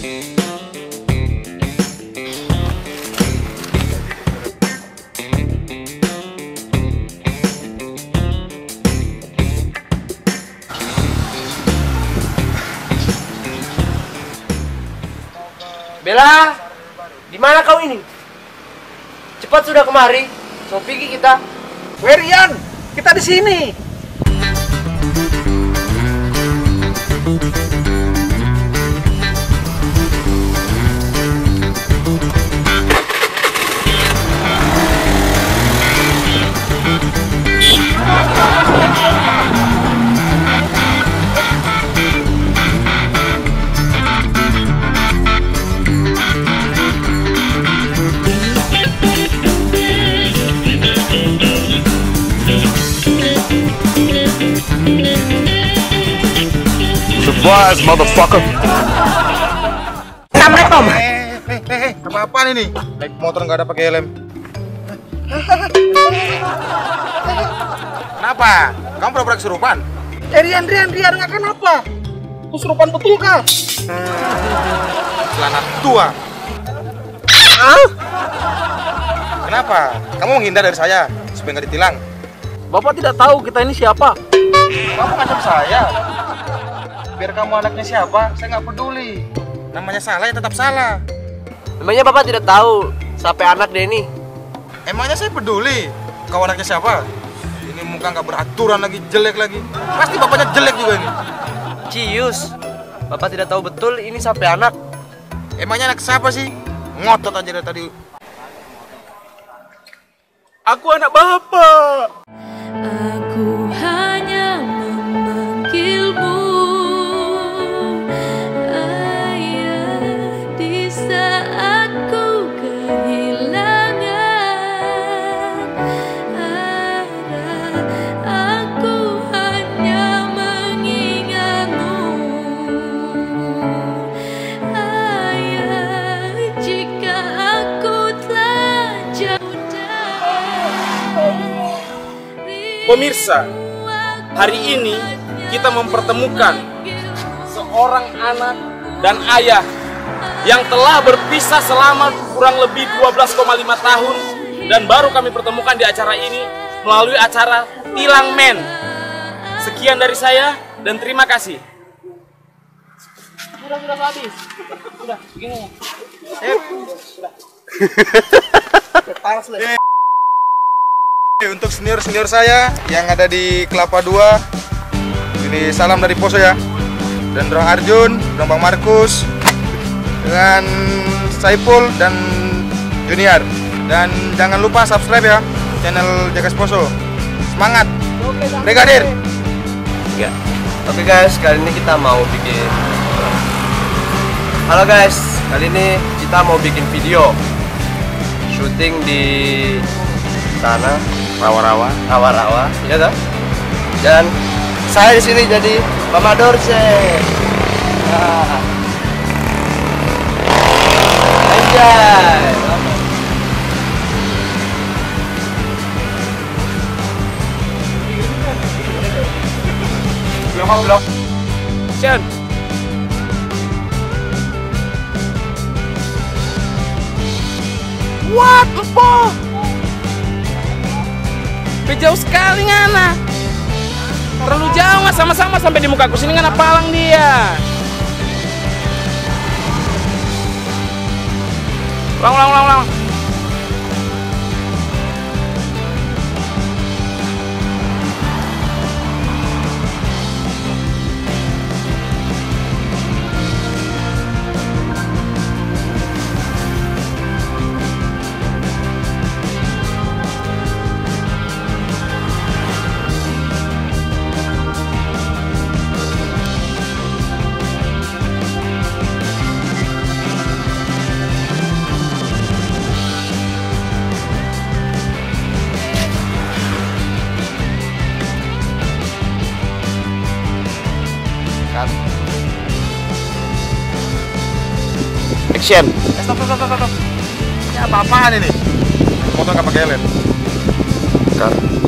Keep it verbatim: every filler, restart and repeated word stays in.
Bella, di mana kau ini? Cepat sudah kemari, mau pergi kita. Werian, kita di sini. Surprise, motherfucker. Assalamualaikum. Eh, eh, eh, eh, apa-apaan ini? Naik motor nggak ada pakai helm. Kenapa? Kamu pura-pura kesurupan? Eh, Rian, Rian, Rian, nggak kenapa? Kesurupan betul kah? Celana tua. Ah? Kenapa? Kamu menghindar dari saya supaya nggak ditilang. Bapak tidak tahu kita ini siapa. Kamu ngancam saya. Biar kamu anaknya siapa, saya nggak peduli. Namanya salah ya tetap salah. Memangnya Bapak tidak tahu siapa anak dia ini? Emangnya saya peduli? Kau anaknya siapa? Ini muka nggak beraturan lagi, jelek lagi. Pasti bapaknya jelek juga ini. Cius, Bapak tidak tahu betul ini siapa anak? Emangnya anak siapa sih? Ngotot aja dari tadi. Aku anak Bapak. Aku hanya memanggilmu ayah di saat ku kehilangan arah. Aku hanya mengingatmu ayah, jika aku telah jauh dari Pemirsa, hari ini kita mempertemukan seorang anak dan ayah yang telah berpisah selama kurang lebih dua belas koma lima tahun dan baru kami pertemukan di acara ini melalui acara Tilang Men. Sekian dari saya dan terima kasih. Sudah, sudah habis. Sudah, begini. Eh, sudah. Paras lah. Untuk senior-senior saya yang ada di Kelapa Dua, ini salam dari Poso ya. Dan Bro Arjun, dan Bang Markus, dengan Saiful dan Junior. Dan jangan lupa subscribe ya channel Jagas Poso. Semangat, Brigadir. Ya. Oke guys, kali ini kita mau bikin. Halo guys, kali ini kita mau bikin video syuting di sana. Rawa-rawa, rawa-rawa, ya toh? Dan saya di sini jadi Pamador Chef. Nah. Anjay. Belum belum. Chen. What the fuck? Jauh sekali ngana. Terlalu jauh nggak sama-sama sampai di mukaku sini ngana palang dia. Ulang ulang ulang ulang. Action. Eh, stop, stop, stop, stop. Ini apa-apaan ini? Motor nggak pakai helm. Kan.